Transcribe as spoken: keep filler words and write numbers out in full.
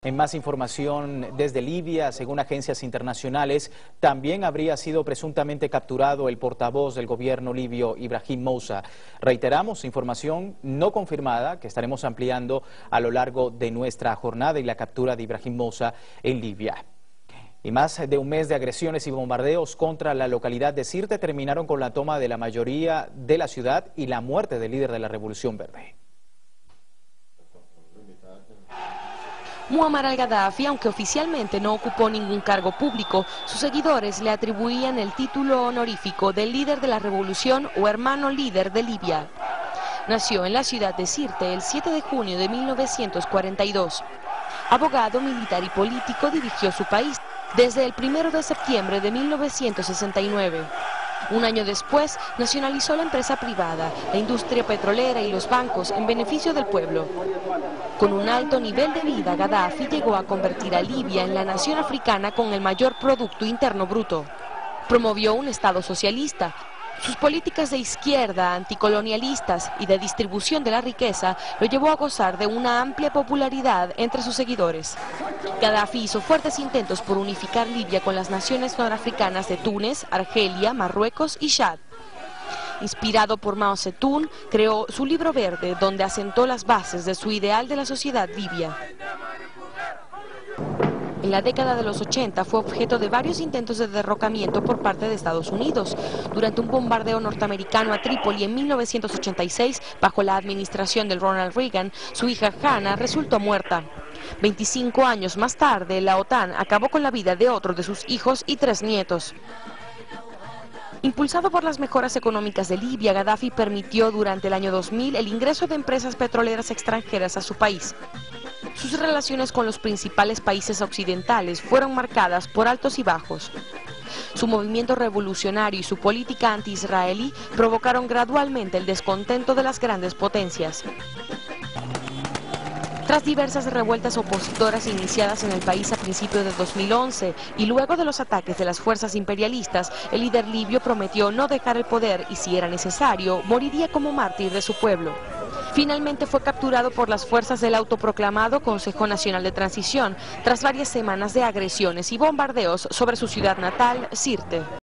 En más información desde Libia, según agencias internacionales, también habría sido presuntamente capturado el portavoz del gobierno libio, Ibrahim Moussa. Reiteramos información no confirmada que estaremos ampliando a lo largo de nuestra jornada y la captura de Ibrahim Moussa en Libia. Y más de un mes de agresiones y bombardeos contra la localidad de Sirte terminaron con la toma de la mayoría de la ciudad y la muerte del líder de la Revolución Verde. Muammar al-Gaddafi, aunque oficialmente no ocupó ningún cargo público, sus seguidores le atribuían el título honorífico de líder de la revolución o hermano líder de Libia. Nació en la ciudad de Sirte el siete de junio de mil novecientos cuarenta y dos. Abogado, militar y político, dirigió su país desde el primero de septiembre de mil novecientos sesenta y nueve. Un año después, nacionalizó la empresa privada, la industria petrolera y los bancos en beneficio del pueblo. Con un alto nivel de vida, Gaddafi llegó a convertir a Libia en la nación africana con el mayor Producto Interno Bruto. Promovió un Estado socialista. Sus políticas de izquierda, anticolonialistas y de distribución de la riqueza lo llevó a gozar de una amplia popularidad entre sus seguidores. Gaddafi hizo fuertes intentos por unificar Libia con las naciones norafricanas de Túnez, Argelia, Marruecos y Chad. Inspirado por Mao Zedong, creó su libro verde, donde asentó las bases de su ideal de la sociedad libia. En la década de los ochenta fue objeto de varios intentos de derrocamiento por parte de Estados Unidos. Durante un bombardeo norteamericano a Trípoli en mil novecientos ochenta y seis, bajo la administración de Ronald Reagan, su hija Hannah resultó muerta. veinticinco años más tarde, la OTAN acabó con la vida de otro de sus hijos y tres nietos. Impulsado por las mejoras económicas de Libia, Gaddafi permitió durante el año dos mil el ingreso de empresas petroleras extranjeras a su país. Sus relaciones con los principales países occidentales fueron marcadas por altos y bajos. Su movimiento revolucionario y su política anti-israelí provocaron gradualmente el descontento de las grandes potencias. Tras diversas revueltas opositoras iniciadas en el país a principios de dos mil once y luego de los ataques de las fuerzas imperialistas, el líder libio prometió no dejar el poder y, si era necesario, moriría como mártir de su pueblo. Finalmente fue capturado por las fuerzas del autoproclamado Consejo Nacional de Transición tras varias semanas de agresiones y bombardeos sobre su ciudad natal, Sirte.